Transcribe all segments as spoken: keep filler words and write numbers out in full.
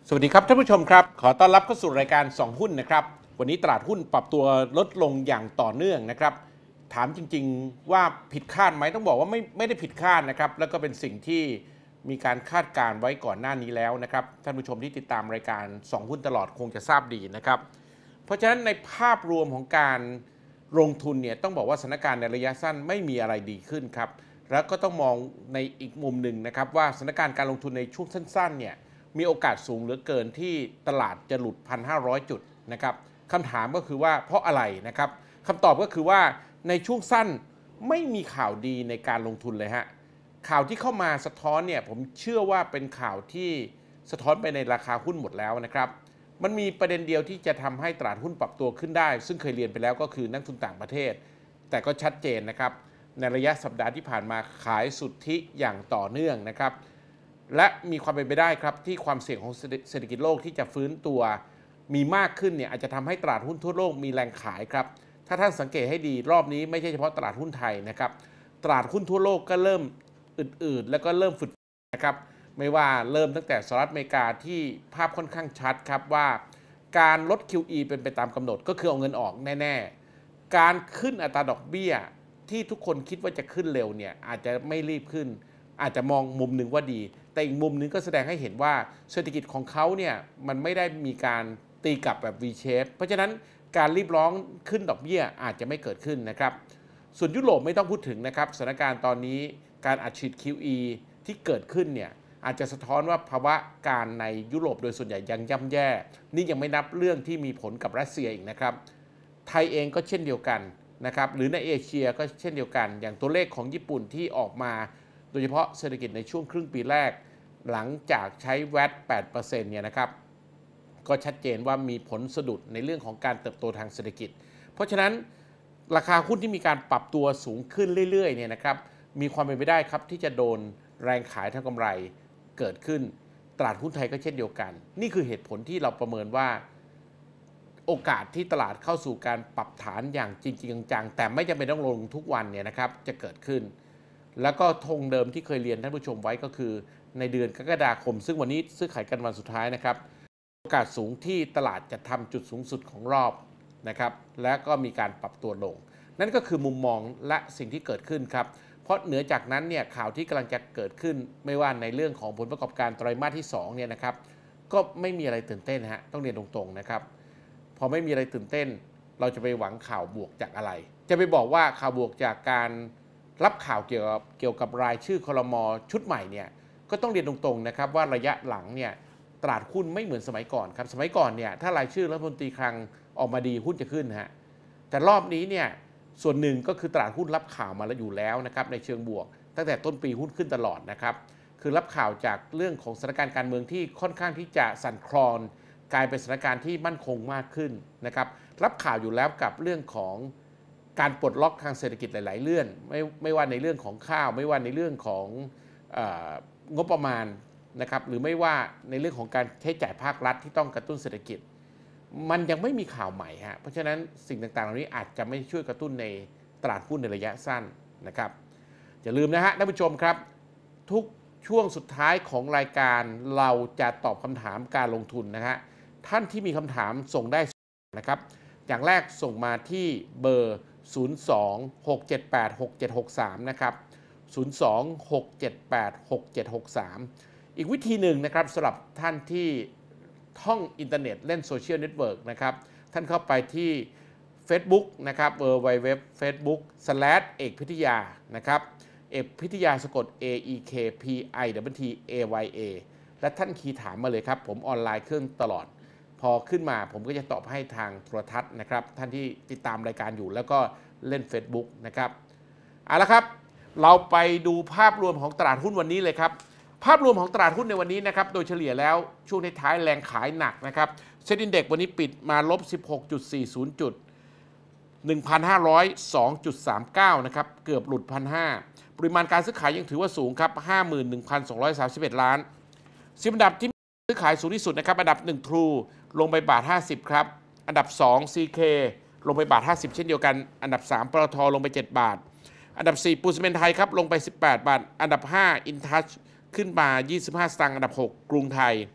สวัสดีครับท่านผู้ชมครับขอต้อนรับเข้าสู่รายการสองหุ้นนะครับวันนี้ตลาดหุ้นปรับตัวลดลงอย่างต่อเนื่องนะครับถามจริงๆว่าผิดคาดไหมต้องบอกว่าไม่ไม่ได้ผิดคาดนะครับแล้วก็เป็นสิ่งที่มีการคาดการไว้ก่อนหน้านี้แล้วนะครับท่านผู้ชมที่ติดตามรายการสองหุ้นตลอดคงจะทราบดีนะครับเพราะฉะนั้นในภาพรวมของการลงทุนเนี่ยต้องบอกว่าสถานการณ์ในระยะสั้นไม่มีอะไรดีขึ้นครับแล้วก็ต้องมองในอีกมุมหนึ่งนะครับว่าสถานการณ์การลงทุนในช่วงสั้นๆเนี่ยมีโอกาสสูงเหลือเกินที่ตลาดจะหลุด หนึ่งพันห้าร้อย จุดนะครับคำถามก็คือว่าเพราะอะไรนะครับคำตอบก็คือว่าในช่วงสั้นไม่มีข่าวดีในการลงทุนเลยฮะข่าวที่เข้ามาสะท้อนเนี่ยผมเชื่อว่าเป็นข่าวที่สะท้อนไปในราคาหุ้นหมดแล้วนะครับมันมีประเด็นเดียวที่จะทำให้ตลาดหุ้นปรับตัวขึ้นได้ซึ่งเคยเรียนไปแล้วก็คือนักทุนต่างประเทศแต่ก็ชัดเจนนะครับในระยะสัปดาห์ที่ผ่านมาขายสุทธิอย่างต่อเนื่องนะครับและมีความเป็นไปได้ครับที่ความเสี่ยงของเศรษฐกิจโลกที่จะฟื้นตัวมีมากขึ้นเนี่ยอาจจะทำให้ตลาดหุ้นทั่วโลกมีแรงขายครับถ้าท่านสังเกตให้ดีรอบนี้ไม่ใช่เฉพาะตลาดหุ้นไทยนะครับตลาดหุ้นทั่วโลกก็เริ่มอืดๆแล้วก็เริ่มฝืดนะครับไม่ว่าเริ่มตั้งแต่สหรัฐอเมริกาที่ภาพค่อนข้างชัดครับว่าการลด คิว อี เป็นไปตามกำหนดก็คือเอาเงินออกแน่ๆการขึ้นอัตราดอกเบี้ยที่ทุกคนคิดว่าจะขึ้นเร็วเนี่ยอาจจะไม่รีบขึ้นอาจจะมองมุมหนึ่งว่าดีแต่อีกมุมนึงก็แสดงให้เห็นว่าเศรษฐกิจของเขาเนี่ยมันไม่ได้มีการตีกลับแบบ วี เชฟ เพราะฉะนั้นการรีบร้องขึ้นดอกเบี้ยอาจจะไม่เกิดขึ้นนะครับส่วนยุโรปไม่ต้องพูดถึงนะครับสถานการณ์ตอนนี้การอัดฉีด คิว อี ที่เกิดขึ้นเนี่ยอาจจะสะท้อนว่าภาวะการในยุโรปโดยส่วนใหญ่ยังย่ำแย่นี่ยังไม่นับเรื่องที่มีผลกับรัสเซียอีกนะครับไทยเองก็เช่นเดียวกันนะครับหรือในเอเชียก็เช่นเดียวกันอย่างตัวเลขของญี่ปุ่นที่ออกมาโดยเฉพาะเศรษฐกิจในช่วงครึ่งปีแรกหลังจากใช้ แวต แปดเปอร์เซ็นต์ เนี่ยนะครับก็ชัดเจนว่ามีผลสะดุดในเรื่องของการเติบโตทางเศรษฐกิจเพราะฉะนั้นราคาหุ้นที่มีการปรับตัวสูงขึ้นเรื่อยๆเนี่ยนะครับมีความเป็นไปได้ครับที่จะโดนแรงขายทางกำไรเกิดขึ้นตลาดหุ้นไทยก็เช่นเดียวกันนี่คือเหตุผลที่เราประเมินว่าโอกาสที่ตลาดเข้าสู่การปรับฐานอย่างจริงๆจังๆแต่ไม่จำเป็นต้องลงทุกวันเนี่ยนะครับจะเกิดขึ้นแล้วก็ธงเดิมที่เคยเรียนท่านผู้ชมไว้ก็คือในเดือนกรกฎาคมซึ่งวันนี้ซื้อขายกันวันสุดท้ายนะครับโอกาสสูงที่ตลาดจะทำจุดสูงสุดของรอบนะครับและก็มีการปรับตัวลงนั่นก็คือมุมมองและสิ่งที่เกิดขึ้นครับเพราะเหนือจากนั้นเนี่ยข่าวที่กำลังจะเกิดขึ้นไม่ว่าในเรื่องของผลประกอบการไตรมาสที่สองเนี่ยนะครับก็ไม่มีอะไรตื่นเต้นฮะต้องเรียนตรงๆนะครับพอไม่มีอะไรตื่นเต้นเราจะไปหวังข่าวบวกจากอะไรจะไปบอกว่าข่าวบวกจากการรับข่าวเกี่ยวกับเกี่ยวกับรายชื่อครม.ชุดใหม่เนี่ยก็ต้องเรียนตรงๆนะครับว่าระยะหลังเนี่ยตลาดหุ้นไม่เหมือนสมัยก่อนครับสมัยก่อนเนี่ยถ้ารายชื่อรัฐมนตรีคลังออกมาดีหุ้นจะขึ้นฮะแต่รอบนี้เนี่ยส่วนหนึ่งก็คือตลาดหุ้นรับข่าวมาแล้วอยู่แล้วนะครับในเชิงบวกตั้งแต่ต้นปีหุ้นขึ้นตลอดนะครับคือรับข่าวจากเรื่องของสถานการณ์การเมืองที่ค่อนข้างที่จะสั่นคลอนกลายเป็นสถานการณ์ที่มั่นคงมากขึ้นนะครับรับข่าวอยู่แล้วกับเรื่องของการปลดล็อกทางเศรษฐกิจหลายๆเรื่องไม่ไม่ว่าในเรื่องของข้าวไม่ว่าในเรื่องของงบประมาณนะครับหรือไม่ว่าในเรื่องของการใช้จ่ายภาครัฐที่ต้องกระตุ้นเศรษฐกิจมันยังไม่มีข่าวใหม่ฮะเพราะฉะนั้นสิ่งต่างๆเหล่านี้อาจจะไม่ช่วยกระตุ้นในตลาดหุ้นในระยะสั้นนะครับอย่าลืมนะฮะท่านผู้ชมครับทุกช่วงสุดท้ายของรายการเราจะตอบคำถามการลงทุนนะฮะท่านที่มีคำถามส่งได้นะครับอย่างแรกส่งมาที่เบอร์ศูนย์ สอง หก เจ็ด แปด หก เจ็ด หก สามนะครับศูนย์ สอง หก เจ็ด แปด หก เจ็ด หก สามอีกวิธีหนึ่งนะครับสำหรับท่านที่ท่องอินเทอร์เน็ตเล่นโซเชียลเน็ตเวิร์กนะครับท่านเข้าไปที่ Facebook นะครับเบอร์ไวเว็บ Facebook สแลช เอกพิทยานะครับเอกพิทยาสะกด A E K P I W T A Y A และท่านคีย์ถามมาเลยครับผมออนไลน์เครื่องตลอดพอขึ้นมาผมก็จะตอบให้ทางโทรทัศน์นะครับท่านที่ติดตามรายการอยู่แล้วก็เล่น Facebook นะครับเอาละครับเราไปดูภาพรวมของตลาดหุ้นวันนี้เลยครับภาพรวมของตลาดหุ้นในวันนี้นะครับโดยเฉลี่ยแล้วช่วงท้ายแรงขายหนักนะครับเซ็ตอินเด็กซ์วันนี้ปิดมาลบ สิบหกจุดสี่ศูนย์ จุด หนึ่งพันห้าร้อยสองจุดสามเก้า นะครับเกือบหลุด หนึ่งพันห้าร้อย ปริมาณการซื้อขายยังถือว่าสูงครับ ห้าหมื่นหนึ่งพันสองร้อยสามสิบเอ็ด ล้านสิบอันดับที่ซื้อขายสูงที่สุดนะครับอันดับหนึ่ง True ลงไปบาทห้าสิบครับอันดับสอง ซี เค ลงไปบาทห้าสิบเช่นเดียวกันอันดับสามปตท.ลงไปเจ็ดบาทอันดับสี่ปูนซีเมนต์ไทยครับลงไปสิบแปดบาทอันดับห้า InTouch ขึ้นมายี่สิบห้าสตางค์อันดับหกกรุงไทย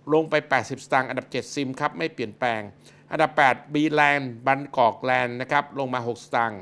ลงไปแปดสิบสตางค์อันดับเจ็ดซิมครับไม่เปลี่ยนแปลงอันดับแปดบีแลนด์บันกอกแลนด์นะครับลงมาหกสตางค์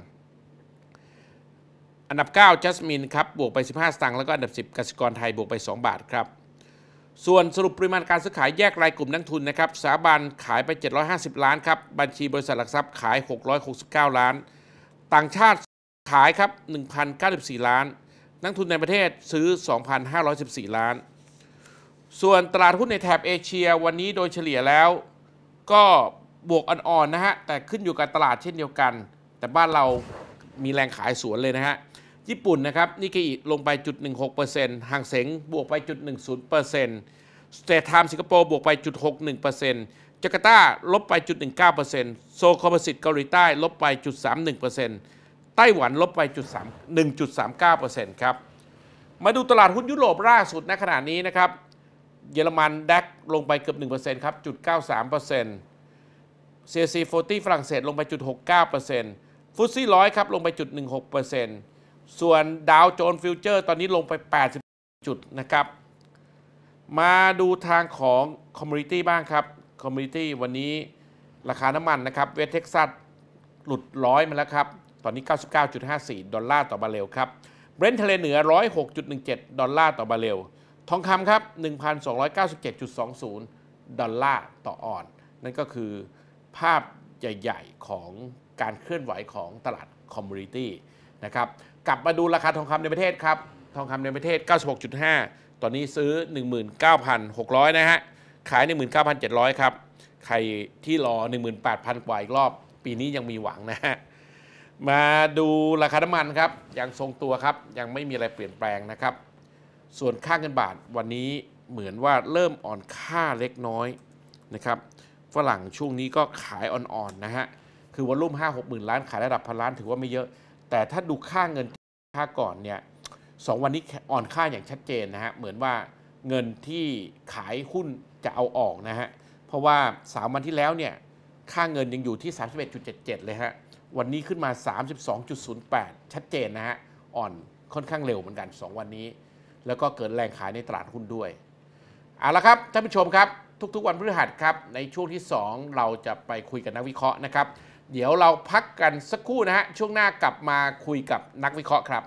อันดับเก้าจัสมินครับบวกไปสิบห้าสตางค์แล้วก็อันดับสิบกสิกรไทยบวกไปสองบาทครับส่วนสรุปปริมาณการซื้อขายแยกรายกลุ่มนักทุนนะครับสถาบันขายไปเจ็ดร้อยห้าสิบล้านครับบัญชีบริษัทหลักทรัพย์ขายหกร้อยหกสิบเก้าล้านต่างชาติขายครับ หนึ่งพันเก้าสิบสี่ ล้านนักทุนในประเทศซื้อ สองพันห้าร้อยสิบสี่ ล้านส่วนตลาดหุ้นในแถบเอเชียวันนี้โดยเฉลี่ยแล้วก็บวกอ่อนๆนะฮะแต่ขึ้นอยู่กับตลาดเช่นเดียวกันแต่บ้านเรามีแรงขายสวนเลยนะฮะญี่ปุ่นนะครับนิกเกอิลงไป จุดหนึ่งหกเปอร์เซ็นต์ ห่างเส็งบวกไป จุดหนึ่งศูนย์เปอร์เซ็นต์ สเตทไทม์สิงคโปร์บวกไป จุดหกหนึ่งเปอร์เซ็นต์ จาการ์ตาลบไป จุดหนึ่งเก้าเปอร์เซ็นต์ โซลคอมโพสิตเกาหลีใต้ลบไป จุดสามหนึ่งเปอร์เซ็นต์ ไต้หวันลบไป หนึ่งจุดสามเก้าเปอร์เซ็นต์ ครับมาดูตลาดหุ้นยุโรปล่าสุดณขณะนี้นะครับเยอรมันดัคลงไปเกือบ หนึ่งเปอร์เซ็นต์ ครับ จุดเก้าสามเปอร์เซ็นต์ ซี เอ ซี สี่สิบฝรั่งเศสลงไป จุดหกเก้าเปอร์เซ็นต์ ฟุตซี่ร้อยครับลงไป จุดหนึ่งหกเปอร์เซ็นต์ ส่วนดาวโจนส์ฟิวเจอร์ตอนนี้ลงไปแปดสิบจุดนะครับมาดูทางของคอมมูนิตี้บ้างครับคอมมูนิตี้วันนี้ราคาน้ำมันนะครับเวสเท็กซัสหลุดร้อยมาแล้วครับตอนนี้ เก้าสิบเก้าจุดห้าสี่ ดอลลาร์ต่อบาร์เรลครับเบรนท์ทะเลเหนือ หนึ่งร้อยหกจุดหนึ่งเจ็ด ดอลลาร์ต่อบาร์เรลทองคำครับ หนึ่งพันสองร้อยเก้าสิบเจ็ดจุดสองศูนย์ ดอลลาร์ต่อออนซ์นั่นก็คือภาพใหญ่ๆของการเคลื่อนไหวของตลาดคอมมูนิตี้นะครับกลับมาดูราคาทองคำในประเทศครับทองคำในประเทศ เก้าสิบหกจุดห้า ตอนนี้ซื้อ หนึ่งหมื่นเก้าพันหกร้อย นะฮะขาย หนึ่งหมื่นเก้าพันเจ็ดร้อย ครับใครที่รอ หนึ่งหมื่นแปดพัน กว่าอีกรอบปีนี้ยังมีหวังนะฮะมาดูราคาน้ำมันครับยังทรงตัวครับยังไม่มีอะไรเปลี่ยนแปลงนะครับส่วนค่าเงินบาทวันนี้เหมือนว่าเริ่มอ่อนค่าเล็กน้อยนะครับฝรั่งช่วงนี้ก็ขายอ่อนๆนะฮะคือวอลุ่ม ห้าหกหมื่นล้านขายระดับพันล้านถือว่าไม่เยอะแต่ถ้าดูค่าเงินค่าก่อนเนี่ยสองวันนี้อ่อนค่าอย่างชัดเจนนะฮะเหมือนว่าเงินที่ขายหุ้นจะเอาออกนะฮะเพราะว่าสามวันที่แล้วเนี่ยค่าเงินยังอยู่ที่ สามสิบเอ็ดจุดเจ็ดเจ็ด เลยฮะวันนี้ขึ้นมา สามสิบสองจุดศูนย์แปด ชัดเจนนะฮะอ่อนค่อนข้างเร็วเหมือนกันสองวันนี้แล้วก็เกิดแรงขายในตลาดหุ้นด้วยเอาละครับท่านผู้ชมครับทุกๆวันพฤหัสครับในช่วงที่สองเราจะไปคุยกับนักวิเคราะห์นะครับเดี๋ยวเราพักกันสักครู่นะฮะช่วงหน้ากลับมาคุยกับนักวิเคราะห์ครับ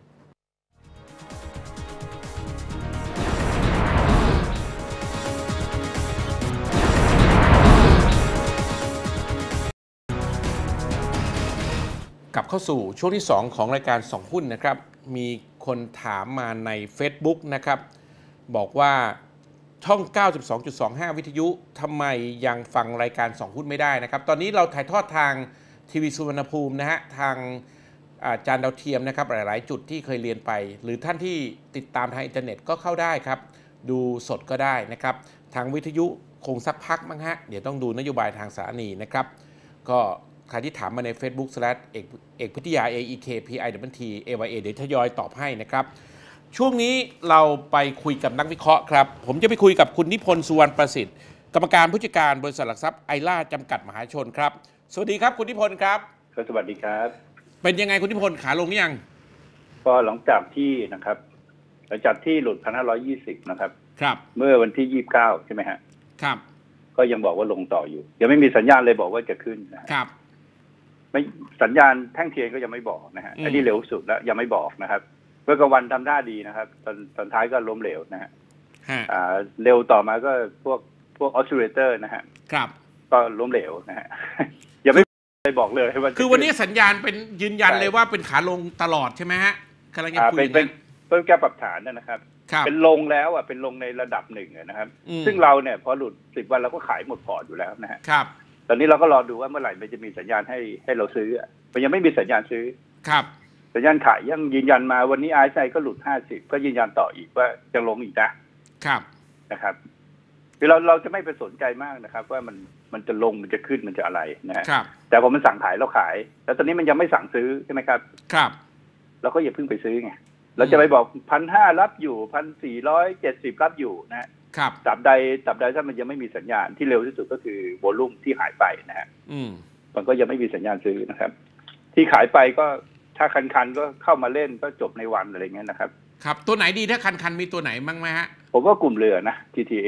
กลับเข้าสู่ช่วงที่สองของรายการสองหุ้นนะครับมีคนถามมาใน Facebook นะครับบอกว่าช่อง เก้าสิบสองจุดสองห้า วิทยุทำไมยังฟังรายการสองหุ้นไม่ได้นะครับตอนนี้เราถ่ายทอดทางทีวีสุวรรณภูมินะฮะทางจานดาวเทียมนะครับหลายๆจุดที่เคยเรียนไปหรือท่านที่ติดตามทางอินเทอร์เน็ตก็เข้าได้ครับดูสดก็ได้นะครับทางวิทยุคงสักพักมั้งฮะเดี๋ยวต้องดูนโยบายทางสถานีนะครับก็ใครที่ถามมาใน Facebook เอกเอกพิทยา เอ อี เค พี ไอ ดับเบิล ที เอ วาย เอ เดี๋ยวทยอยตอบให้นะครับช่วงนี้เราไปคุยกับนักวิเคราะห์ครับผมจะไปคุยกับคุณนิพนธ์สุวรรณประสิทธิ์กรรมการผู้จัดการบริษัทหลักทรัพย์ไอล่าจำกัดมหาชนครับสวัสดีครับคุณนิพนธ์ครับสวัสดีครับเป็นยังไงคุณนิพนธ์ขาลงหรือยังก็หลังจากที่นะครับหลังจากที่หลุด หนึ่งพันห้าร้อยยี่สิบ นะครับครับเมื่อวันที่ยี่สิบเก้าใช่ไหมฮะครับก็ยังบอกว่าลงต่ออยู่ยังไม่มีสัญญาณเลยบอกว่าจะขึ้นนะครับไม่สัญญาณแท่งเทียนก็ยังไม่บอกนะฮะอันนี้เร็วสุดแล้วยังไม่บอกนะครับเมื่อกลางวันทำท่าดีนะครับตอนตอนท้ายก็ล้มเหลวนะฮะอ่าเร็วต่อมาก็พวกพวกออสซิเลเตอร์นะฮะครับก็ล้มเหลวนะฮะยังไม่ได้บอกเลยว่าคือวันนี้สัญญาณเป็นยืนยันเลยว่าเป็นขาลงตลอดใช่ไหมฮะกำลังจะคุยเป็นเป็นเป็นแก้ปรับฐานนะครับเป็นลงแล้วอ่ะเป็นลงในระดับหนึ่งนะครับซึ่งเราเนี่ยพอหลุดสิบวันเราก็ขายหมดพอร์ตอยู่แล้วนะฮะครับตอนนี้เราก็รอดูว่าเมื่อไหร่มันจะมีสัญญาณให้ให้เราซื้อมันยังไม่มีสัญญาณซื้อครับสัญญาณขายยังยืนยันมาวันนี้ อาร์ เอส ไอ ก็หลุดห้าสิบก็ยืนยันต่ออีกว่าจะลงอีกนะครับนะครับคือเราเราจะไม่ไปสนใจมากนะครับว่ามันมันจะลงมันจะขึ้นมันจะอะไรนะฮะแต่พอมันสั่งขายเราขายแล้วตอนนี้มันยังไม่สั่งซื้อใช่ไหมครับครับเราก็อย่าเพิ่งไปซื้อไงเราจะไปบอก หนึ่งพันห้าร้อย รับอยู่ หนึ่งพันสี่ร้อยเจ็ดสิบ รับอยู่นะครับตราบใดตราบใดถ้ามันยังไม่มีสัญญาณที่เร็วที่สุดก็คือโวลุ่มที่หายไปนะฮะอืมมันก็ยังไม่มีสัญญาณซื้อนะครับที่ขายไปก็ถ้าคันๆก็เข้ามาเล่นก็จบในวันอะไรเงี้ยนะครับครับตัวไหนดีถ้าคันๆมีตัวไหนบ้างไหมฮะผมว่ากลุ่มเรือนะ ที ที เอ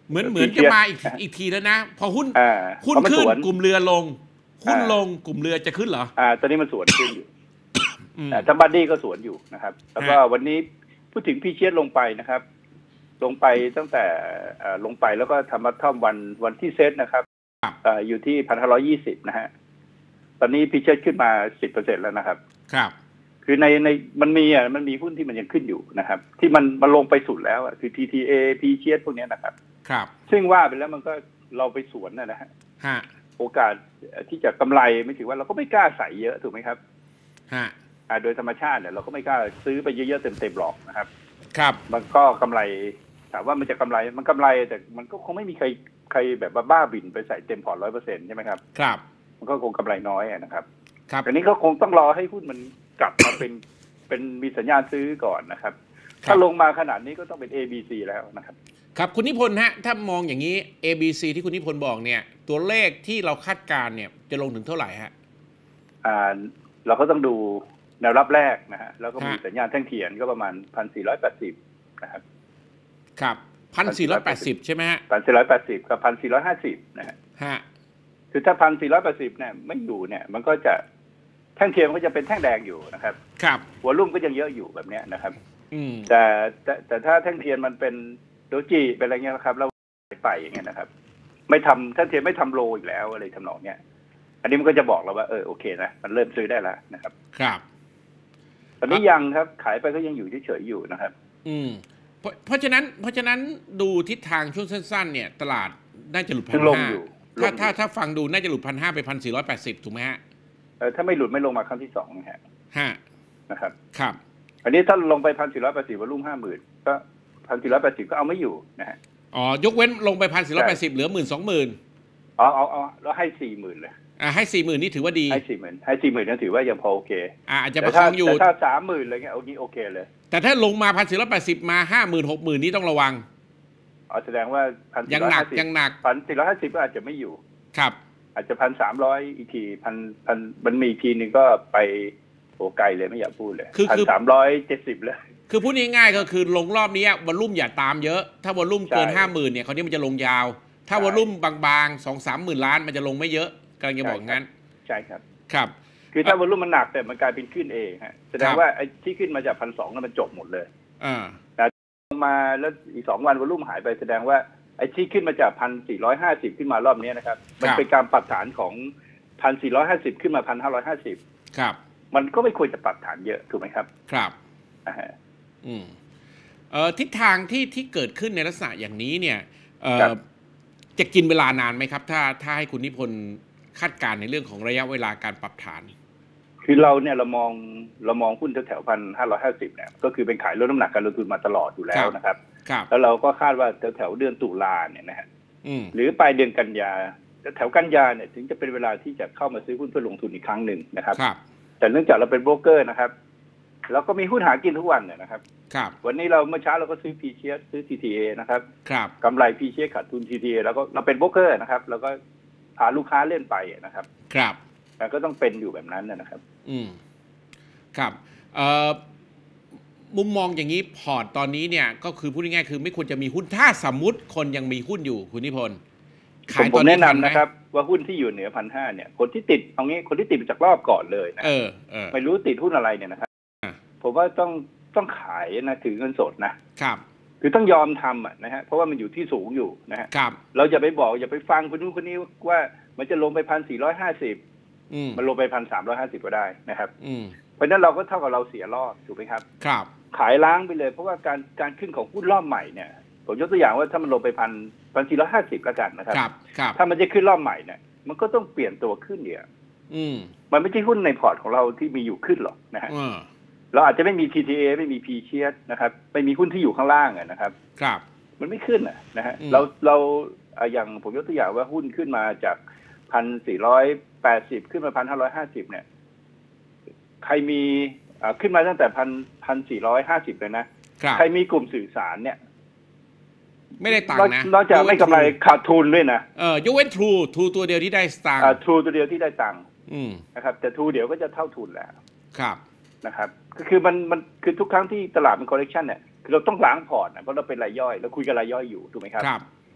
เหมือนเหมือนจะมาอีกอีกทีแล้วนะพอหุ้นหุ้นขึ้นกลุ่มเรือลงหุ้นลงกลุ่มเรือจะขึ้นเหรออ่าตอนนี้มันสวนขึ้นอยู่แต่บัดดี้ก็สวนอยู่นะครับแล้วก็วันนี้พูดถึงพี่เชียดลงไปนะครับลงไปตั้งแต่ลงไปแล้วก็ทำมาท่อมวันวันที่เซตนะครับอยู่ที่พันห้าร้อยยี่สิบนะฮะตอนนี้พี่เชียดขึ้นมาสิบเปอร์เซ็นต์แล้วนะครับครับคือในในมันมีอ่ะมันมีหุ้นที่มันยังขึ้นอยู่นะครับที่มันมันลงไปสุดแล้วอ่ะคือ ที ที เอ พี่เชียดพวกนี้นะครับครับซึ่งว่าไปแล้วมันก็เราไปสวนนะฮะโอกาสที่จะกำไรไม่ถือว่าเราก็ไม่กล้าใส่เยอะถูกไหมครับฮะโดยธรรมชาติเนี่ยเราก็ไม่กล้าซื้อไปเยอะๆเต็มๆหรอกนะครับครับมันก็กำไรถามว่ามันจะกำไรมันกำไรแต่มันก็คงไม่มีใครใครแบบบ้าบินไปใส่เต็มพอร์ตร้อยเปอร์เซ็นต์ใช่ไหมครับครับมันก็คงกำไรน้อยนะครับครับอันนี้ก็คงต้องรอให้หุ้นมันกลับมาเป็นเป็นมีสัญญาณซื้อก่อนนะครับถ้าลงมาขนาดนี้ก็ต้องเป็น เอ บี ซี แล้วนะครับครับคุณนิพนธ์ฮะถ้ามองอย่างนี้ เอ บี ซี ที่คุณนิพนธ์บอกเนี่ยตัวเลขที่เราคาดการณ์เนี่ยจะลงถึงเท่าไหร่ฮะอ่าเราก็ต้องดูแนวรับแรกนะฮะแล้วก็มีสัญญาณแท่งเทียนก็ประมาณพันสี่ร้อยแปดสิบนะครับครับพันสี่ร้อยแปดสิบใช่ไหมฮะพันสี่ร้อยแปดสิบกับพันสี่ร้อยห้าสิบนะฮะฮะคือถ้าพันสี่ร้อยแปดสิบเนี่ยไม่อยู่เนี่ยมันก็จะแท่งเทียนมันก็จะเป็นแท่งแดงอยู่นะครับครับวอลุ่มก็ยังเยอะอยู่แบบนี้นะครับอืมแต่แต่แต่ถ้าแท่งเทียนมันเป็นโดจิเป็นอะไรเงี้ยนะครับแล้วไปอย่างเงี้ยนะครับไม่ทำแท่งเทียนไม่ทำโลอีกแล้วอะไรทำนองเนี้ยอันนี้มันก็จะบอกเราว่าเออโอเคนะมันเริ่มซื้อได้แล้วนะครับครับตอนนี้ยังครับขายไปก็ยังอยู่เฉยๆอยู่นะครับอืมเพราะเพราะฉะนั้นเพราะฉะนั้นดูทิศทางช่วงสั้นๆเนี่ยตลาดน่าจะหลุดพันห้าถ้าถ้าถ้าฟังดูน่าจะหลุดพันห้าไปพันสี่ร้อยแปดสิบถูกไหมฮะเออถ้าไม่หลุดไม่ลงมาครั้งที่สองนะฮะฮะนะครับครับอันนี้ถ้าลงไปพันสี่ร้อยแปดสิบวอลุ่มห้าหมื่นก็พันสี่ร้อยแปดสิบก็เอาไม่อยู่นะฮะอ๋อยกเว้นลงไปพันสี่ร้อยแปดสิบเหลือหมื่นสองหมื่นอ๋อเอาเอาแล้วให้สี่หมื่นเลยอ่าให้สี่หมื่นนี่ถือว่าดีให้สี่หมื่นให้สี่หมื่นนั่นถือว่ายังพอโอเคอ่าอาจจะประคองอยู่แต่ถ้าสามหมื่นอะไรเงี้ยโอ้นี่โอเคเลยแต่ถ้าลงมาพันสี่ร้อยแปดสิบมาห้าหมื่นหกหมื่นนี่ต้องระวังอ๋อแสดงว่าพันยังหนักยังหนักพันสี่ร้อยห้าสิบก็อาจจะไม่อยู่ครับอาจจะพันสามร้อยอีกทีพันพันมันมีทีหนึ่งก็ไปโอ้ไกลเลยไม่อยากพูดเลยพันสามร้อยเจ็ดสิบเลยคือพูดง่ายๆก็คือลงรอบนี้วอลลุ่มอย่าตามเยอะถ้าวอลลุ่มเกินห้าหมื่นเนี่ยคราวนี้มันจะลงยาวถ้าวอลลุ่มบางๆสองสามหมื่นล้านมันจะลงไม่เยอะกำลังจะบอกงั้นใช่ครับครับคือถ้าวอลลุ่มมันหนักแต่มันกลายเป็นขึ้นเองฮะแสดงว่าไอ้ที่ขึ้นมาจากพันสองนั้นมันจบหมดเลยอ่าแต่ลงมาแล้วอีกสองวันวอลลุ่มหายไปแสดงว่าไอ้ที่ขึ้นมาจากพันสี่ร้อยห้าสิบขึ้นมารอบนี้นะครับมันเป็นการปรับฐานของพันสี่ร้อยห้าสิบขึ้นมาพันห้าร้อยห้าสิบครับมันก็ไม่ควรจะปรับฐานเยอะถูกไหมครับครับอ่าฮะอืมเอ่อทิศทางที่ที่เกิดขึ้นในลักษณะอย่างนี้เนี่ยเอ่อจะกินเวลานานไหมครับถ้าถ้าให้คุณนิพนธ์คาดการณ์ในเรื่องของระยะเวลาการปรับฐานคือเราเนี่ยเรามองเรามองหุ้นแถวๆพันห้าร้อยห้าสิบเนี่ยก็คือเป็นขายลดน้ำหนักการลงทุนมาตลอดอยู่แล้วนะครับแล้วเราก็คาดว่าแถวๆเดือนตุลาเนี่ยนะฮะหรือปลายเดือนกันยาแถวกันยาเนี่ยถึงจะเป็นเวลาที่จะเข้ามาซื้อหุ้นเพื่อลงทุนอีกครั้งหนึ่งนะครับแต่เนื่องจากเราเป็นโบรกเกอร์นะครับเราก็มีหุ้นหากินทุกวันเนี่ยนะครับวันนี้เราเมื่อเช้าเราก็ซื้อ พี เชียส ซื้อ ที ที เอ นะครับกำไร พี เชียส ขาดทุน ที ที เอ แล้วก็เราเป็นโบรกเกอร์นะครับเราก็พาลูกค้าเล่นไปนะครับครับแต่ก็ต้องเป็นอยู่แบบนั้นนะครับอืมครับเอ่อมุมมองอย่างนี้พอร์ตตอนนี้เนี่ยก็คือพูดง่ายๆคือไม่ควรจะมีหุ้นถ้าสมมุติคนยังมีหุ้นอยู่คุณนิพนธ์ขายตอนนี้แนะนำนะครับว่าหุ้นที่อยู่เหนือพันห้าเนี่ยคนที่ติดเอางี้คนที่ติดจากรอบก่อนเลยนะเออเออไม่รู้ติดหุ้นอะไรเนี่ยนะครับผมว่าต้องต้องขายนะถือเงินสดนะครับคือต้องยอมทำอ่ะนะฮะเพราะว่ามันอยู่ที่สูงอยู่นะฮะเราอย่าไปบอกอย่าไปฟังคนนู้นคนนี้ว่ามันจะลงไปพันสี่ร้อยห้าสิบมันลงไปพันสามร้อยห้าสิบก็ได้นะครับเพราะนั้นเราก็เท่ากับเราเสียรอบถูกไหมครับครับขายล้างไปเลยเพราะว่าการการขึ้นของหุ้นรอบใหม่เนี่ยผมยกตัวอย่างว่าถ้ามันลงไปพันพันสี่ร้อยห้าสิบแล้วกันนะครับถ้ามันจะขึ้นรอบใหม่เนี่ยมันก็ต้องเปลี่ยนตัวขึ้นเดียวมันไม่ใช่หุ้นในพอร์ตของเราที่มีอยู่ขึ้นหรอกนะฮะเราอาจจะไม่มี ที ที เอ ไม่มี พี เชียส นะครับไม่มีหุ้นที่อยู่ข้างล่างนะครับครับมันไม่ขึ้นอ่ะนะฮะเราเราอย่างผมยกตัวอย่างว่าหุ้นขึ้นมาจากพันสี่ร้อยแปดสิบขึ้นมาพันห้าร้อยห้าสิบเนี่ยใครมีขึ้นมาตั้งแต่พันพันสี่ร้อยห้าสิบเลยนะใครมีกลุ่มสื่อสารเนี่ยไม่ได้ตังค์นะนอกจากไม่กำไรขาดทุนด้วยนะเออยกเว้นทรูทรูตัวเดียวที่ได้ตังค์ทรูตัวเดียวที่ได้ตังค์นะครับแต่ทรูเดียวก็จะเท่าทุนแล้วครับนะครับก็คือมันมันคือทุกครั้งที่ตลาดมันคอร์เรคชันเนี่ยคือเราต้องล้างพอร์ตนะเพราะเราเป็นรายย่อยเราคุยกันรายย่อยอยู่ถูกไหมครับครับ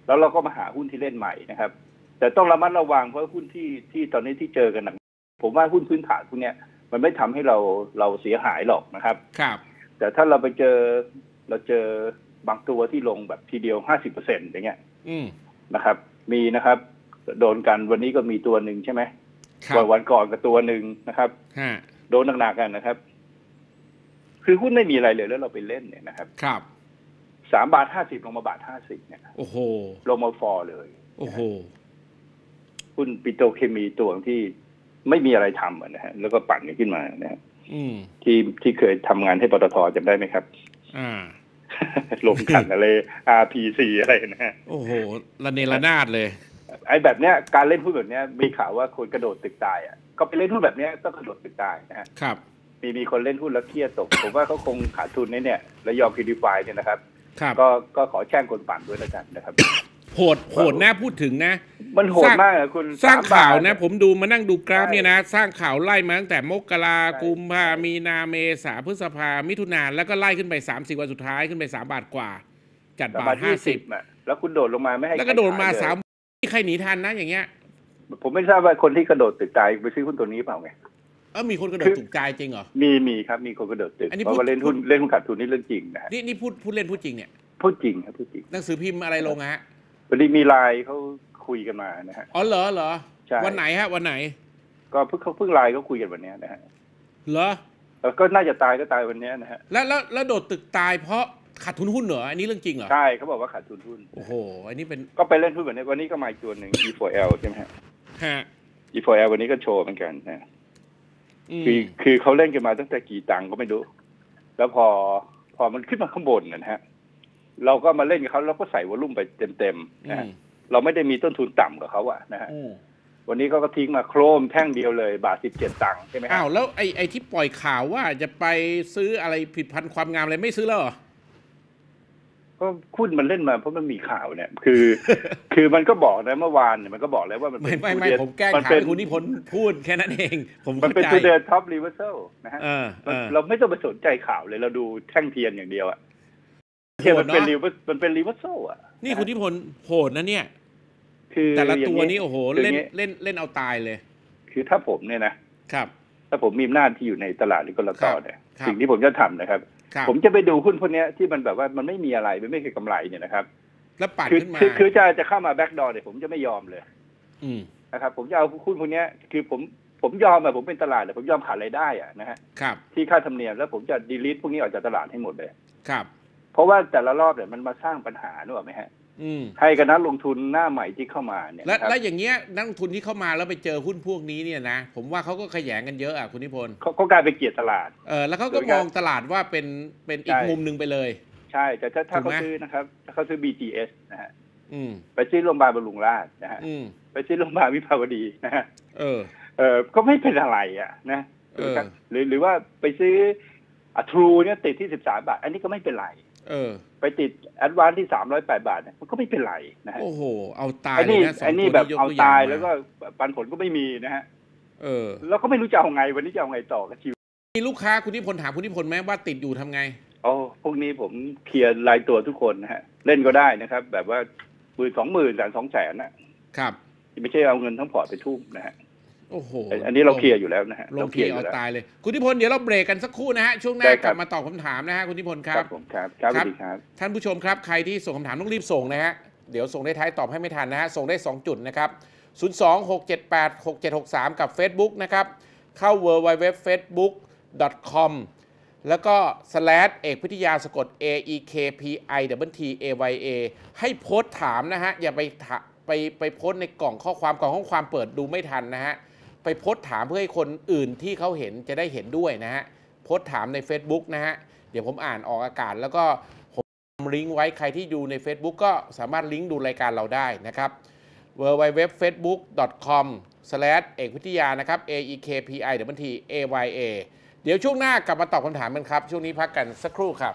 แล้วเราก็มาหาหุ้นที่เล่นใหม่นะครับแต่ต้องระมัดระวังเพราะหุ้นที่ที่ตอนนี้ที่เจอกันหนักผมว่าหุ้นพื้นฐานพวกนี้มันไม่ทำให้เราเราเสียหายหรอกนะครับครับแต่ถ้าเราไปเจอเราเจอบางตัวที่ลงแบบทีเดียวห้าสิบเปอร์เซ็นต์อย่างเงี้ยนะครับมีนะครับโดนกันวันนี้ก็มีตัวหนึ่งใช่ไหมวันวันก่อนก็ตัวหนึ่งนะครับโดนหนักๆกันนะครับคือหุ้นไม่มีอะไรเลยแล้วเราไปเล่นเนี่ยนะครับครับสามบาทห้าสิบลงมาบาทห้าสิบเนี่ยโอ้โหลงมาฟอร์เลยโอ้โหหุ้นปิโตรเคมีตัวที่ไม่มีอะไรทำนะฮะแล้วก็ปั่นขึ้นมานะฮะที่ที่เคยทำงานให้ปตท.จำได้ไหมครับอ่าลงกันอะไร อาร์ พี ซี อะไรนะฮะโอ้โหระเนระนาดเลยไอ้แบบเนี้ยการเล่นหุ้นแบบเนี้ยมีข่าวว่าคนกระโดดตึกตายอ่ะก็ไปเล่นหุ้นแบบเนี้ยต้องกระโดดตึกตายนะฮะครับมีมีคนเล่นหุ้นแล้วเครียดตกผมว่าเขาคงขาดทุนในเนี่ยแล้วยอมคิวดิฟายเนี่ยนะครับก็ก็ขอแช่งคนปั่นด้วยแล้วกันนะครับโหดโหดน่าพูดถึงนะมันโหดมากคุณสร้างข่าวนะผมดูมานั่งดูกราฟเนี่ยนะสร้างข่าวไล่มาตั้งแต่มกรากุมภามีนาเมษาพฤษภามิถุนาแล้วก็ไล่ขึ้นไปสามสิบวันสุดท้ายขึ้นไปสามบาทกว่าจัดบาทห้าสิบแล้วคุณโดดลงมาไม่ให้แล้วก็โดดมาสามที่ใครหนีทันนะอย่างเงี้ยผมไม่ทราบว่าคนที่กระโดดตึกตายไปซื้อหุ้นตัวนี้เปล่าไงเออมีคนกระโดดตึกตายจริงเหรอมีมีครับมีคนกระโดดตึกเพราะว่าเล่นหุ้นเล่นหุ้นขาดทุนนี่เรื่องจริงนะนี่นี่พูดพูดเล่นพูดจริงเนี่ยพูดจริงครับพูดจริงหนังสือพิมพ์อะไรลงฮะพอดีมีไลน์เขาคุยกันมานะฮะอ๋อเหรอเหรอวันไหนฮะวันไหนก็เพิ่งเขาเพิ่งไลน์เขาคุยกันวันนี้นะฮะเหรอก็น่าจะตายก็ตายวันนี้นะฮะแล้วแล้วแล้วโดดตึกตายเพราะขาดทุนหุ้นเหรออันนี้เรื่องจริงเหรอใช่เขาบอกว่าขาดทุนหุ้นโอ้โหอันนี้เป็นก็ไปเล่นหุ้นแบบนี้วันนี้ก็มาอีกตัวหนึ่ง อี โฟร์ แอล ใช่ไหมฮะฮะอี โฟร์ แอล วันนี้ก็โชว์เหมือนกันนะคือคือเขาเล่นกันมาตั้งแต่กี่ตังก็ไม่รู้แล้วพอพอมันขึ้นมาข้างบนนะฮะเราก็มาเล่นกับเขาเราก็ใส่วอลุ่มไปเต็มๆนะเราไม่ได้มีต้นทุนต่ำกับเขาอะนะฮะวันนี้เขาก็ทิ้งมาโครมแท่งเดียวเลยบาทสิบเจ็ดตังค์ใช่ไหมอ้าวแล้วไอ้ไอ้ที่ปล่อยข่าวว่าจะไปซื้ออะไรผิดพันธุ์ความงามอะไรไม่ซื้อแล้วเหรอก็หุ้นมันเล่นมาเพราะมันมีข่าวเนี่ยคือคือมันก็บอกนะเมื่อวานเนี่ยมันก็บอกแล้วว่ามันเป็นไม่ไม่ผมแก้ข่าวคุณนิพนธ์พูดแค่นั้นเองผมมันเป็นตัวเดินท็อปรีเวอร์ซัลนะฮะเราไม่ต้องไปสนใจข่าวเลยเราดูแท่งเทียนอย่างเดียวอะเทียนมันเป็นรีเวอร์มันเป็นรีเวอร์ซัลอะนี่คุณนิพนธ์โหดนะเนี่ยคือแต่ละตัวนี้โอ้โหเล่นเล่นเล่นเอาตายเลยคือถ้าผมเนี่ยนะครับถ้าผมมีอำนาจที่อยู่ในตลาดหรือกลตเนี่ยสิ่งที่ผมจะทำนะครับผมจะไปดูหุ้นพวกนี้ที่มันแบบว่ามันไม่มีอะไรมันไม่เคยกำไรเนี่ยนะครับแล้วปัดขึ้นมาคือคือจะจะเข้ามาแบ็กดอร์เนี่ยผมจะไม่ยอมเลยนะครับผมจะเอาหุ้นพวกนี้คือผมผมยอมอะผมเป็นตลาดแต่ผมยอมขาดรายได้อะนะฮะที่ค่าธรรมเนียมแล้วผมจะดีลิทพวกนี้ออกจากตลาดให้หมดเลยครับเพราะว่าแต่ละรอบเนี่ยมันมาสร้างปัญหานึกออกไหมฮะให้กับนักลงทุนหน้าใหม่ที่เข้ามาเนี่ยและและอย่างเงี้ยนักลงทุนที่เข้ามาแล้วไปเจอหุ้นพวกนี้เนี่ยนะผมว่าเขาก็ขยงกันเยอะอ่ะคุณนิพนธ์เขาเขากลายเป็นเกียรติตลาดเออแล้วเขาก็มองตลาดว่าเป็นเป็นอีกมุมหนึ่งไปเลยใช่แต่ถ้าถ้าเขาซื้อนะครับถ้าเขาซื้อ บี ที เอส นะฮะไปซื้อโรงพยาบาลบำรุงราษฎร์นะฮะไปซื้อโรงพยาบาลวิภาวดีนะฮะเออเออก็ไม่เป็นอะไรอ่ะนะหรือหรือว่าไปซื้ออะทรูเนี่ยติดที่สิบสามบาทอันนี้ก็ไม่เป็นไรเออไปติดแอดวานซ์ที่สามร้อยแปดบาทเนี่ยมันก็ไม่เป็นไรนะฮะโอ้โหเอาตายเลยนะสองตัวนี้แบบเอาตายแล้วก็ปันผลก็ไม่มีนะฮะเออแล้วก็ไม่รู้จะเอาไงวันนี้จะเอาไงต่อกับชีวิตมีลูกค้าคุณนิพนธ์ถามคุณนิพนธ์ไหมว่าติดอยู่ทำไงโอ้พวกนี้ผมเคลียร์รายตัวทุกคนนะฮะเล่นก็ได้นะครับแบบว่าหมื่นสองหมื่นแสนสองแสนนะครับไม่ใช่เอาเงินทั้งพอร์ตไปทุ่มนะฮะโอ้โหอันนี้เราเคลียร์อยู่แล้วนะฮะเราเคลียร์เอาตายเลยคุณนิพนธ์เดี๋ยวเราเบรกกันสักครู่นะฮะช่วงหน้ากลับมาตอบคำถามนะฮะคุณนิพนธ์ครับผมครับครับสวัสดีครับท่านผู้ชมครับใครที่ส่งคำถามต้องรีบส่งนะฮะเดี๋ยวส่งได้ท้ายตอบให้ไม่ทันนะฮะส่งได้สองจุดนะครับศูนย์ สอง หก เจ็ด แปด หก เจ็ด หก สามกับ Facebook นะครับเข้า ดับเบิลยู ดับเบิลยู ดับเบิลยู ดอท เฟซบุ๊ก ดอท คอม แล้วก็ slash เอกพิทยาสะกด เอ อี เค พี ไอ ดับเบิล ที เอ วาย เอ ให้โพสต์ถามนะฮะอย่าไปไปไปโพสต์ในกล่องข้อความกล่องข้อความเปิดดูไม่ทันนะฮะไปโพสต์ถามเพื่อให้คนอื่นที่เขาเห็นจะได้เห็นด้วยนะฮะโพสต์ถามใน Facebook นะฮะเดี๋ยวผมอ่านออกอากาศแล้วก็ผมลิงก์ไว้ใครที่ดูใน Facebook ก็สามารถลิงก์ดูรายการเราได้นะครับ ดับเบิลยู ดับเบิลยู ดับเบิลยู ดอท เฟซบุ๊ก ดอท คอม สแลช เอกพิทยานะครับ เอ อี เค พี ไอ ดับเบิล ที เอ วาย เอ เดี๋ยวช่วงหน้ากลับมาตอบคำถามกันครับช่วงนี้พักกันสักครู่ครับ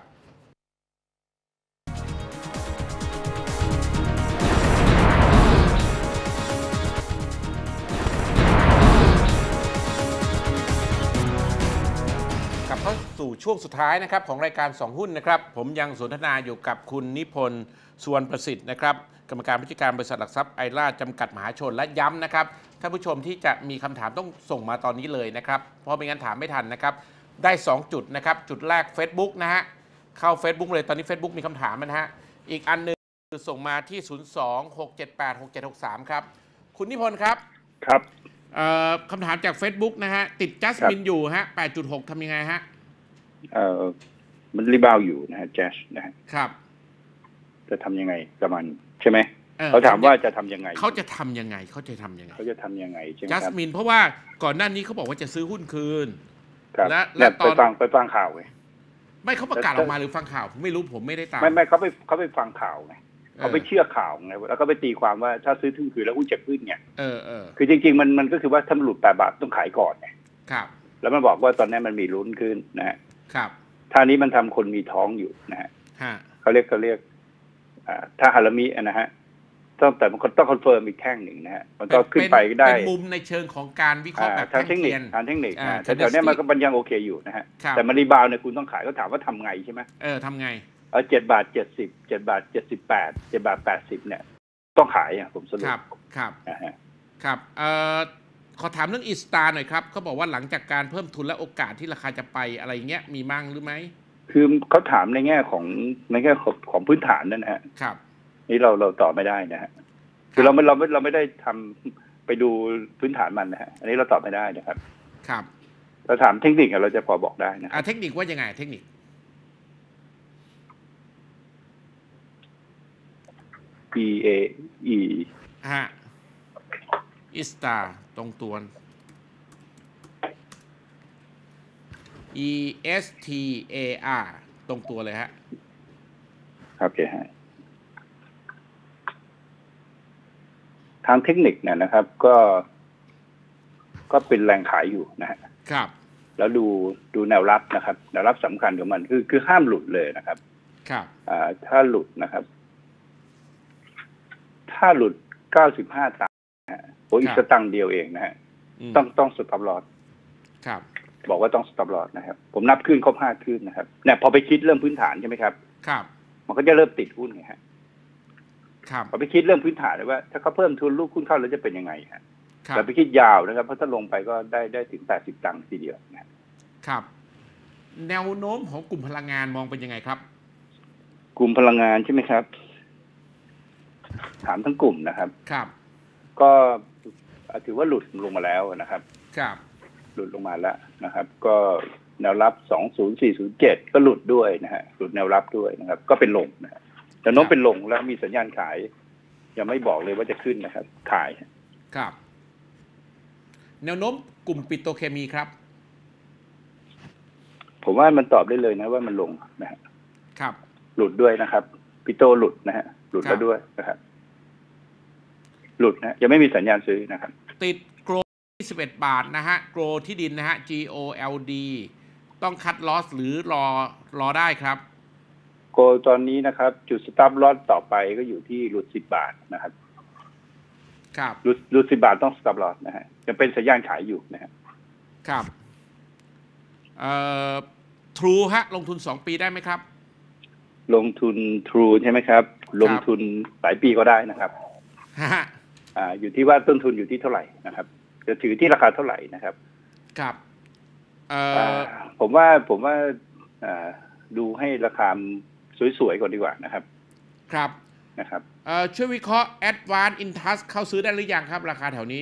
เข้าสู่ช่วงสุดท้ายนะครับของรายการสองหุ้นนะครับผมยังสนทนาอยู่กับคุณนิพนธ์สุวรรณประสิทธิ์นะครับกรรมการผู้จัดการบริษัทหลักทรัพย์ไอร่าจำกัดมหาชนและย้ำนะครับท่านผู้ชมที่จะมีคำถามต้องส่งมาตอนนี้เลยนะครับเพราะไม่งั้นถามไม่ทันนะครับได้สองจุดนะครับจุดแรก Facebook นะฮะเข้า Facebook เลยตอนนี้ Facebook มีคำถามนะฮะอีกอันหนึ่งคือส่งมาที่ศูนย์ สอง หก เจ็ด แปด หก เจ็ด หก สามครับคุณนิพนธ์ครับครับคำถามจาก Facebook นะฮะติดจัสมินอยู่ฮะ แปดจุดหก ทำยังไงฮะเอ่อมันรีบาวอยู่นะฮะแจ๊สนะฮะครับจะทำยังไงกับมันใช่ไหมเขาถามว่าจะทำยังไงเขาจะทำยังไงเขาจะทำยังไงเขาจะทำยังไงใช่ไหมคจัรับสมินเพราะว่าก่อนหน้านี้เขาบอกว่าจะซื้อหุ้นคืนและและตอนไปฟังไปฟังข่าวไงไม่เขาประกาศออกมาหรือฟังข่าวไม่รู้ผมไม่ได้ตามไม่ไม่เขาไปเขาไปฟังข่าวไงเขาไปเชื่อข่าวไงแล้วก็ไปตีความว่าถ้าซื้อทุนคืนแล้วหุ้นจะขึ้นไงเออเออคือจริงๆมันมันก็คือว่าถ้ามันหลุดแปดบาทต้องขายก่อนไงครับแล้วมันบอกว่าตอนนี้มันมีลุ้นขึ้นนะฮะครับท่านี้มันทำคนมีท้องอยู่นะฮะเขาเรียกเขาเรียกอ่าถ้าฮารามินะฮะต้องแต่มันต้องคอนเฟิร์มอีกแท่งหนึ่งนะฮะมันก็ขึ้นไปได้เป็นมุมในเชิงของการวิเคราะห์แบบทางเทคนิคทางเทคนิคแต่แถวนี้มันก็มันยังโอเคอยู่นะฮะแต่มันรีบาวเนี่ยคุณต้องขายก็ถามว่าทำไงใช่ไหมเออทำไงเออเจ็ดบาทเจ็ดสิบเจ็ดบาทเจ็ดสิบแปดเจ็ดบาทแปดสิบเนี่ยต้องขายอ่ะผมสรุปครับครับนะฮะครับเอ่อขอถามเรื่องอีสตาร์หน่อยครับเขาบอกว่าหลังจากการเพิ่มทุนและโอกาสที่ราคาจะไปอะไรเงี้ยมีมั่งหรือไม่คือเขาถามในแง่ของในแง่ของของพื้นฐานนั่นนะฮะครับนี่เราเราตอบไม่ได้นะฮะคือเราไม่เราไม่เราไม่ได้ทำไปดูพื้นฐานมันนะฮะอันนี้เราตอบไม่ได้นะครับครับเราถามเทคนิคเราจะพอบอกได้นะอ่าเทคนิคว่ายังไงเทคนิค E A E ฮะอีสตาตรงตัว E S T A R ตรงตัวเลยฮะโอเคฮะทางเทคนิคเนี่ยนะครับก็ก็เป็นแรงขายอยู่นะฮะครับแล้วดูดูแนวรับนะครับแนวรับสำคัญของมันคือคือห้ามหลุดเลยนะครับครับอ่าถ้าหลุดนะครับถ้าหลุดเก้าสิบห้าตังค์นะฮะโอ้อีกสตังค์เดียวเองนะฮะต้องต้องสต็อปลอสครับบอกว่าต้องสต็อปลอสนะครับผมนับขึ้นครบห้าขึ้นนะครับเนี่ยพอไปคิดเรื่องพื้นฐานใช่ไหมครับครับมันก็จะเริ่มติดหุ้นไงฮะครับพอไปคิดเรื่องพื้นฐานเลยว่าถ้าเขาเพิ่มทุนลูกหุ้นเข้าแล้วจะเป็นยังไงฮะแต่ไปคิดยาวนะครับเพราะถ้าลงไปก็ได้ได้ถึงแปดสิบตังค์ทีเดียวนะครับแนวโน้มของกลุ่มพลังงานมองเป็นยังไงครับกลุ่มพลังงานใช่ไหมครับถามทั้งกลุ่มนะครับครับก็ถือว่าหลุดลงมาแล้วนะครับครับหลุดลงมาแล้วนะครับก็แนวรับสองศูนย์สี่ศูนย์เจ็ดก็หลุดด้วยนะฮะหลุดแนวรับด้วยนะครับก็เป็นลงนะแต่โน้มเป็นลงแล้วมีสัญญาณขายยังไม่บอกเลยว่าจะขึ้นนะครับขายครับแนวโน้มกลุ่มปิโตรเคมีครับผมว่ามันตอบได้เลยนะว่ามันลงนะฮะครับหลุดด้วยนะครับปิโตรหลุดนะฮะหลุดแล้วด้วยนะครับหลุดนะยังไม่มีสัญญาณซื้อนะครับติดโกลยี่สิบเอ็ดบาทนะฮะโกลที่ดินนะฮะ G O L D ต้องคัดลอสหรือรอรอได้ครับโกลตอนนี้นะครับจุดสต็อปลอสต่อไปก็อยู่ที่หลุดสิบบาทนะครับครับหลุดหลุดสิบบาทต้องสต็อปลอสนะฮะยังเป็นสัญญาณขายอยู่นะฮะครับเอ่อ True ฮะลงทุนสองปีได้ไหมครับลงทุน True ใช่ไหมครับลงทุนหลายปีก็ได้นะครับฮะอ่าอยู่ที่ว่าต้นทุนอยู่ที่เท่าไหร่นะครับจะถือที่ราคาเท่าไหร่นะครับครับเอ่อผมว่าผมว่าอ่าดูให้ราคาสวยๆก่อนดีกว่านะครับครับนะครับเอ่อช่วยวิเคราะห์ Advance Intas เข้าซื้อได้หรือยังครับราคาแถวนี้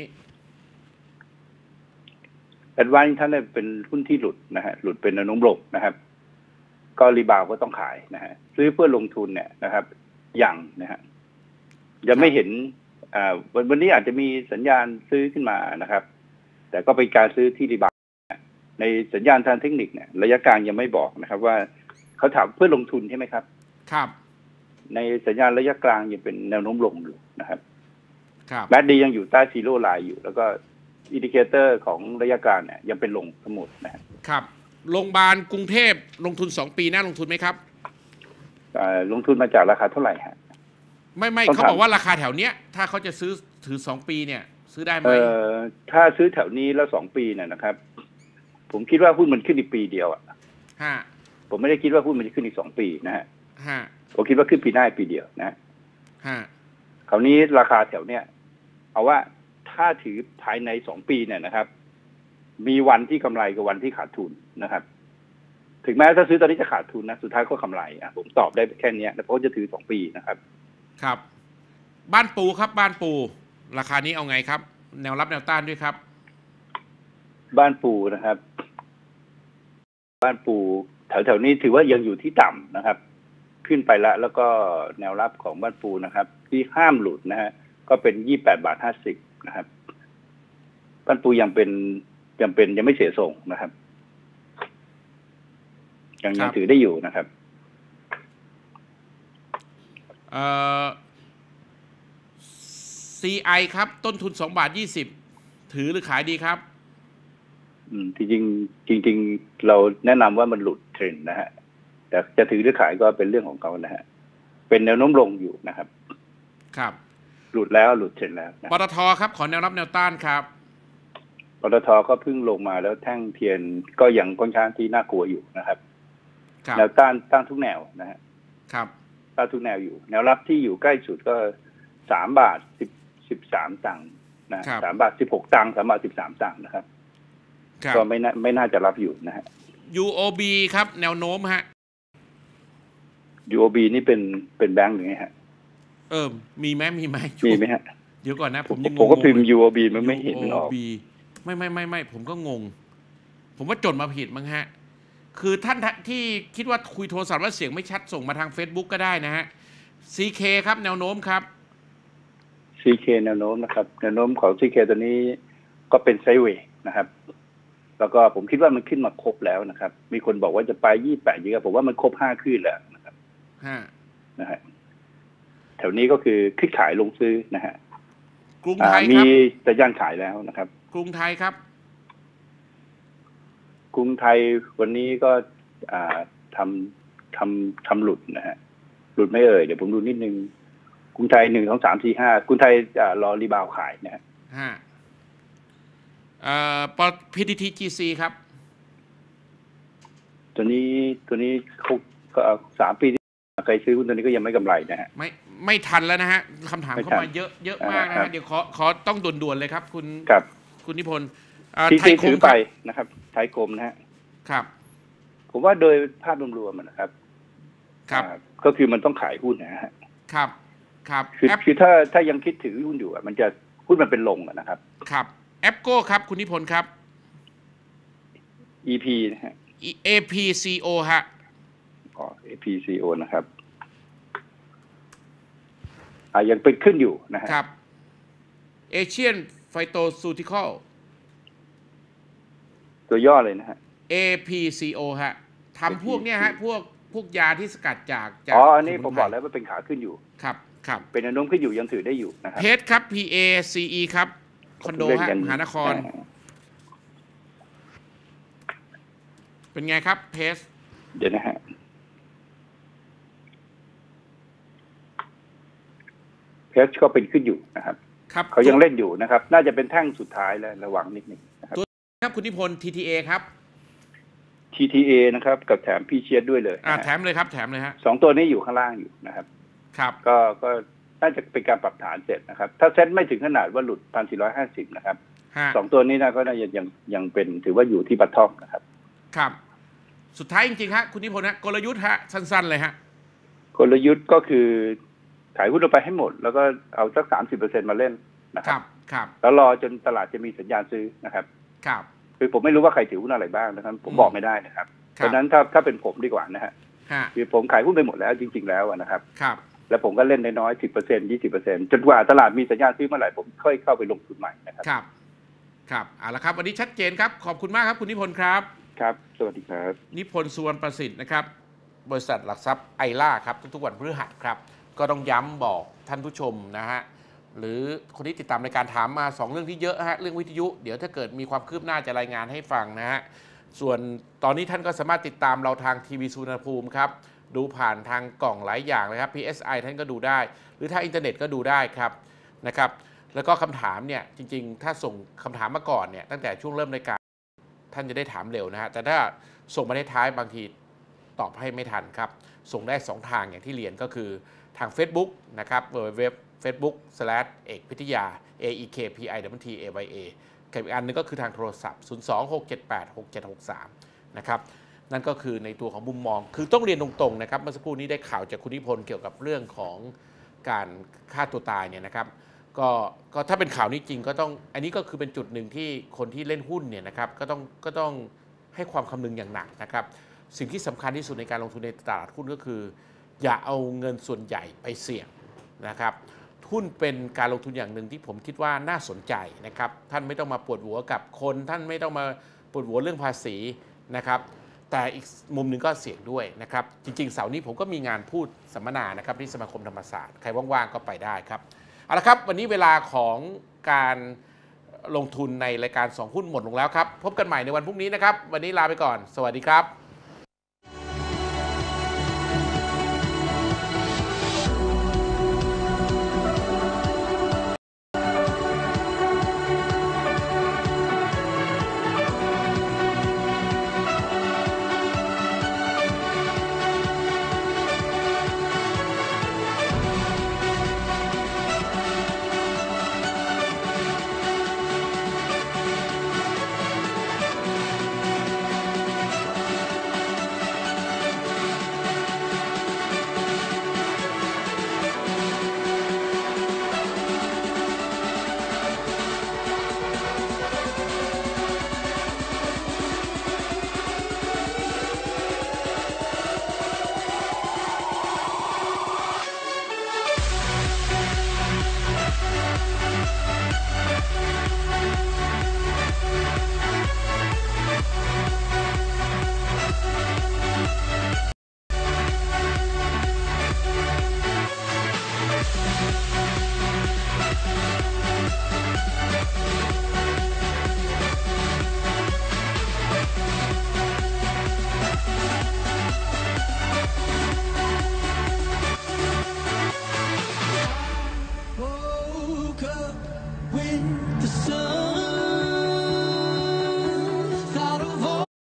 Advance Intas เนี่ยเป็นหุ้นที่หลุดนะฮะหลุดเป็นแนวโน้มลงนะครับก็รีบาวก็ต้องขายนะฮะซื้อเพื่อลงทุนเนี่ยนะครับยังนะฮะยังไม่เห็นอ่าวันวันนี้อาจจะมีสัญญาณซื้อขึ้นมานะครับแต่ก็เป็นการซื้อที่รีบาวในสัญญาณทางเทคนิคเนี่ยระยะกลางยังไม่บอกนะครับว่าเขาถามเพื่อลงทุนใช่ไหมครับครับในสัญญาณระยะกลางยังเป็นแนวโน้มลงอยู่นะครับครับแบดดียังอยู่ใต้ซีโร่ไลน์อยู่แล้วก็อินดิเคเตอร์ของระยะกลางเนี่ยยังเป็นลงทั้งหมดนะครับโรงพยาบาลกรุงเทพลงทุนสองปีน่าลงทุนไหมครับลงทุนมาจากราคาเท่าไหร่ฮะไม่ไม่เขาบอกว่าราคาแถวเนี้ยถ้าเขาจะซื้อถือสองปีเนี่ยซื้อได้ไหมถ้าซื้อแถวนี้แล้วสองปีเนี่ยนะครับผมคิดว่าหุ้นมันขึ้นอีกปีเดียวอ่ะฮะผมไม่ได้คิดว่าหุ้นมันจะขึ้นอีกสองปีนะฮะฮะผมคิดว่าขึ้นปีหน้าปีเดียวนะฮะคราวนี้ราคาแถวเนี้ยเอาว่าถ้าถือภายในสองปีเนี่ยนะครับมีวันที่กำไรกับวันที่ขาดทุนนะครับถึงแม้ถ้าซื้อตอนนี้จะขาดทุนนะสุดท้ายก็กำไรอ่ะผมตอบได้แค่นี้แล้วเพราะจะถือสองปีนะครับครับบ้านปูครับบ้านปูราคานี้เอาไงครับแนวรับแนวต้านด้วยครับบ้านปูนะครับบ้านปูแถวๆนี้ถือว่ายังอยู่ที่ต่ำนะครับขึ้นไปแล้วแล้วก็แนวรับของบ้านปูนะครับที่ห้ามหลุดนะฮะก็เป็นยี่สิบแปดบาทห้าสิบนะครับบ้านปูยังเป็นยังเป็นยังไม่เสียส่งนะครับยังยังถือได้อยู่นะครับเอ่อ ซี ไอ ครับต้นทุนสองบาทยี่สิบถือหรือขายดีครับอืมจริงจริงจริงเราแนะนำว่ามันหลุดเทรนด์นะฮะแต่จะถือหรือขายก็เป็นเรื่องของเขานะฮะเป็นแนวโน้มลงอยู่นะครับครับหลุดแล้วหลุดเทรนด์แล้วปตท.ครับขอแนวรับแนวต้านครับปตท.ก็เพิ่งลงมาแล้วแท่งเทียนก็ยังค่อนข้างที่น่ากลัวอยู่นะครับแนวต้านต้านทุกแนวนะฮะครับต้านทุกแนวอยู่แนวรับที่อยู่ใกล้สุดก็สามบาทสิบสิบสามตังค์นะสามบาทสิบหกตังค์สามบาทสิบสามตังค์นะครับก็ไม่น่าไม่น่าจะรับอยู่นะฮะยู โอ บี ครับแนวโน้มฮะยู โอ บี นี่เป็นเป็นแบงค์หรือไงฮะเออมีไหมมีไหมมีไหมฮะเดี๋ยวก่อนนะผมผมก็พิมพ์ ยู โอ บี มันไม่เห็นออกไม่ไม่ไม่ไม่ผมก็งงผมว่าจดมาผิดมั้งฮะคือท่านที่คิดว่าคุยโทรศัพท์แล้วเสียงไม่ชัดส่งมาทาง Facebook ก็ได้นะฮะ ซี เค ครับแนวโน้มครับซี เค แนวโน้มนะครับแนวโน้มของ ซี เค ตัวนี้ก็เป็นไซด์เวย์นะครับแล้วก็ผมคิดว่ามันขึ้นมาครบแล้วนะครับมีคนบอกว่าจะไปยี่สิบแปดยี่ผมว่ามันครบห้าขึ้นแล้วนะครับห้านะฮะแถวนี้ก็คือขึ้นขายลงซื้อนะฮะกรุงไทยมีสัญญาณขายแล้วนะครับกรุงไทยครับกรุงไทยวันนี้ก็ทำทำทำหลุดนะฮะหลุดไม่เอ่ยเดี๋ยวผมดูนิดนึงกรุงไทยหนึ่งสองสามสี่ห้ากรุงไทยรอรีบาวขายนะฮะห้าเอ่อป พี ที ที จี ซี ครับตัวนี้ตัวนี้เขาก็สามปีที่ใครซื้อหุ้นตัวนี้ก็ยังไม่กำไรนะฮะไม่ไม่ทันแล้วนะฮะคำถามเข้ามาเยอะเยอะมากนะฮะเดี๋ยวขอขอต้องด่วนๆเลยครับคุณคุณนิพนธ์ที่ที่ถือไปนะครับไทยคมนะฮะครับผมว่าโดยภาพรวมๆนะครับครับก็คือมันต้องขายหุ้นนะฮะครับครับคือคือถ้าถ้ายังคิดถือหุ้นอยู่มันจะหุ้นมันเป็นลงนะครับครับแอปโก้ครับคุณนิพนธ์ครับอี พี นะฮะเอ พี ซี โอ ฮะอ๋อ เอ พี ซี โอ นะครับอ่ายังเป็นขึ้นอยู่นะฮะครับเอเชียนไฟโตซูติคอลตัวย่อเลยนะฮะเอ พี ซี โอ ฮะทำพวกเนี้ยฮะพวกพวกยาที่สกัดจากอ๋ออันนี้ผมบอกแล้วว่าเป็นขาขึ้นอยู่ครับครับเป็นแนวโน้มขึ้นอยู่ยังถือได้อยู่นะครับเพชรครับ พี เอ ซี อี ครับคอนโดฮะมหานครเป็นไงครับเพชรเดี๋ยวนะฮะเพชรก็เป็นขึ้นอยู่นะครับครับเขายังเล่นอยู่นะครับน่าจะเป็นแท่งสุดท้ายแล้วระวังนิดนึงนะครับตัวครับคุณนิพนธ์ ที ที เอ ครับที ที เอ นะครับกับแถมพี่เชียร์ด้วยเลยอ่าแถมเลยครับแถมเลยฮะสองตัวนี้อยู่ข้างล่างอยู่นะครับครับก็ก็น่าจะเป็นการปรับฐานเสร็จนะครับถ้าเซ็ตไม่ถึงขนาดว่าหลุด หนึ่งพันสี่ร้อยห้าสิบ นะครับสองตัวนี้นะก็น่าจะยังยังเป็นถือว่าอยู่ที่บัตทอมนะครับครับสุดท้ายจริงๆฮะคุณนิพนธ์ฮะกลยุทธ์ฮะสั้นๆเลยฮะกลยุทธ์ก็คือขายหุ้นลงไปให้หมดแล้วก็เอาสัก สามสิบเปอร์เซ็นต์ มาเล่นนะครับครับแล้วรอจนตลาดจะมีสัญญาณซื้อนะครับครับคือผมไม่รู้ว่าใครถือหุ้นอะไรบ้างนะครับผมบอกไม่ได้นะครับเพราะนั้นถ้าถ้าเป็นผมดีกว่านะฮะคือผมขายหุ้นไปหมดแล้วจริงๆแล้วนะครับครับแล้วผมก็เล่นน้อยๆ สิบเปอร์เซ็นต์ ยี่สิบเปอร์เซ็นต์ จนกว่าตลาดมีสัญญาณซื้อเมื่อไหร่ผมค่อยเข้าไปลงทุนใหม่นะครับครับครับเอาละครับวันนี้ชัดเจนครับขอบคุณมากครับคุณนิพนธ์ครับครับสวัสดีครับนิพนธ์สุวรรณประสิทธิ์นะครับบริษัทหลักทรัพย์ไอล่าครับทุกๆวันพฤหัสครับก็ต้องย้ำบอกท่านผู้ชมนะฮะหรือคนที่ติดตามในการถามมาสองเรื่องที่เยอะฮะเรื่องวิทยุเดี๋ยวถ้าเกิดมีความคืบหน้าจะรายงานให้ฟังนะฮะส่วนตอนนี้ท่านก็สามารถติดตามเราทางทีวีสุวรรณภูมิครับดูผ่านทางกล่องหลายอย่างเลยครับ พี เอส ไอ ท่านก็ดูได้หรือทางอินเทอร์เน็ตก็ดูได้ครับนะครับแล้วก็คำถามเนี่ยจริงๆถ้าส่งคำถามมาก่อนเนี่ยตั้งแต่ช่วงเริ่มรายการท่านจะได้ถามเร็วนะฮะแต่ถ้าส่งมาท้ายบางทีตอบให้ไม่ทันครับส่งได้สองทางอย่างที่เรียนก็คือทาง Facebook นะครับ ดับเบิลยู ดับเบิลยู ดับเบิลยู ดอท Facebook เอกพิทยา เอ อี เค พี ไอ ดับเบิลยู ที เอ วาย เอ กับอีกอันนึงก็คือทางโทรศัพท์ ศูนย์ สอง หก เจ็ด แปด หก เจ็ด หก สาม นะครับนั่นก็คือในตัวของมุมมองคือต้องเรียนตรงๆนะครับเมื่อสักครู่นี้ได้ข่าวจากคุณนิพนธ์เกี่ยวกับเรื่องของการฆ่าตัวตายเนี่ยนะครับก็ก็ถ้าเป็นข่าวนี้จริงก็ต้องอันนี้ก็คือเป็นจุดหนึ่งที่คนที่เล่นหุ้นเนี่ยนะครับก็ต้องก็ต้องให้ความคำนึงอย่างหนักนะครับสิ่งที่สำคัญที่สุดในการลงทุนในตลาดหุ้นก็คืออย่าเอาเงินส่วนใหญ่ไปเสี่ยงนะครับหุ้นเป็นการลงทุนอย่างหนึ่งที่ผมคิดว่าน่าสนใจนะครับท่านไม่ต้องมาปวดหัวกับคนท่านไม่ต้องมาปวดหัวเรื่องภาษีนะครับแต่อีกมุมหนึ่งก็เสี่ยงด้วยนะครับจริงๆเสาร์นี้ผมก็มีงานพูดสัมมนานะครับที่สมาคมธรรมศาสตร์ใครว่างๆก็ไปได้ครับเอาละครับวันนี้เวลาของการลงทุนในรายการสองหุ้นหมดลงแล้วครับพบกันใหม่ในวันพรุ่งนี้นะครับวันนี้ลาไปก่อนสวัสดีครับ With the sun